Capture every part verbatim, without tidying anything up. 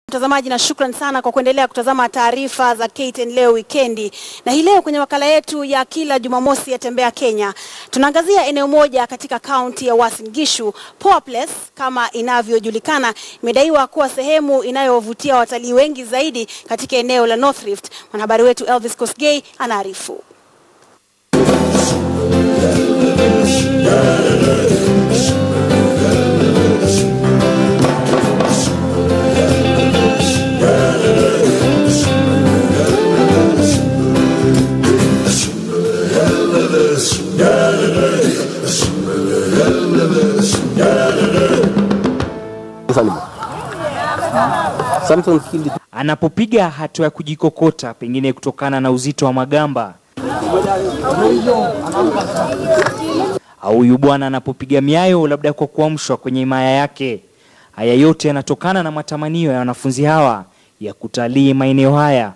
Mtazamaji, na shukrani sana kwa kuendelea kutazama taarifa za K T N leo weekendi. Na hii leo kwenye makala yetu ya kila Jumamosi ya Tembea Kenya, tunaangazia eneo moja katika kaunti ya Uasin Gishu. Poa Place kama inavyojulikana imedaiwa kuwa sehemu inayovutia watalii wengi zaidi katika eneo la North Rift. Mwanahabari wetu Elvis Kosgei anaarifu. Anapopiga hatua ya kujikokota pengine kutokana na uzito wa magamba, au huyu bwana anapopiga miayo labda kwa kuamshwa kwenye himaya yake. Haya yote yanatokana na matamanio ya wanafunzi hawa ya kutalii maeneo haya.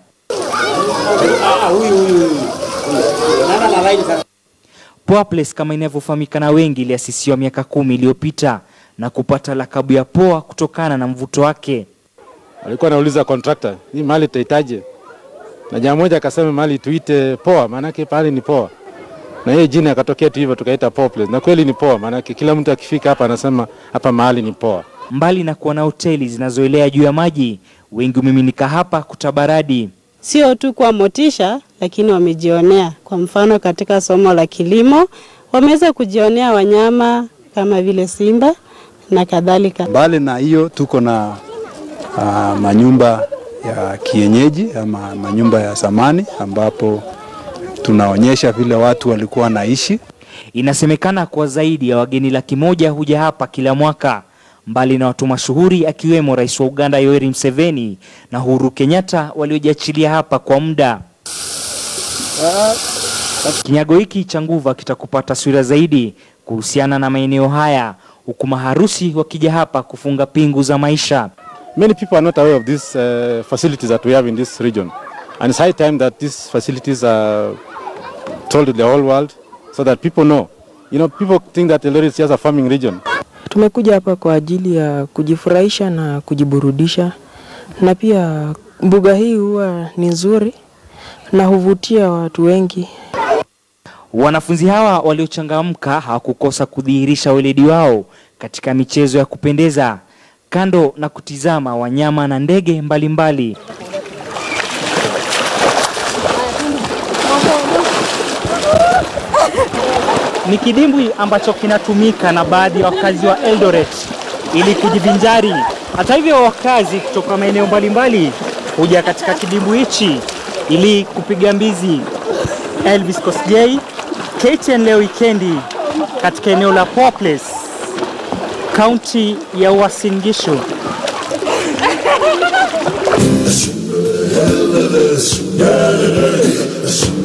Poa Place kama inavyofahamika na wengi iliasisiwa miaka kumi iliyopita na kupata lakabu ya Poa kutokana na mvuto wake. Alikuwa anauliza contractor, hii mali tutahitaji? Na jamaa mmoja akasema mali tuite Poa, maana yake pale ni poa. Na yeye jina akatokea tu hivyo tukaita Poa Place. Na kweli ni poa, maana yake kila mtu akifika hapa anasema hapa mahali ni poa. Mbali na kuwa na hoteli zinazoelea juu ya maji, wengi umiminika hapa kutabaradi. Sio tu kwa motisha, lakini wamejionea. Kwa mfano katika somo la kilimo, wameweza kujionea wanyama kama vile simba na kadhalika. Mbali na hiyo tuko na uh, manyumba ya kienyeji ama manyumba ya zamani ambapo tunaonyesha vile watu walikuwa naishi. Inasemekana kwa zaidi ya wageni laki moja huja hapa kila mwaka. Mbali na watu mashuhuri akiwemo Rais wa Uganda Yoweri Museveni na Uhuru Kenyatta waliojiachilia hapa kwa muda. Kinyago hiki cha nguva kitakupa taswira zaidi kuhusiana na maeneo haya, huku maharusi wakija hapa kufunga pingu za maisha. Many people are not aware of these uh, facilities that we have in this region. And it's high time that these facilities are told to the whole world so that people know. You know, people think that Eldoret is just a farming region. Tumekuja hapa kwa ajili ya kujifurahisha na kujiburudisha, na pia mbuga hii huwa ni nzuri na huvutia watu wengi. Wanafunzi hawa waliochangamka hawakukosa kudhihirisha weledi wao katika michezo ya kupendeza, kando na kutizama wanyama na ndege mbalimbali. Ni kidimbwi ambacho kinatumika na baadhi ya wakazi wa Eldoret ili kujivinjari. Hata hivyo, wakazi kutoka maeneo mbalimbali huja katika kidimbwi hichi ili kupiga mbizi. Elvis Kosgei, K T N leo weekendi katika eneo la Poa Place, kaunti ya Uasin Gishu. Yes,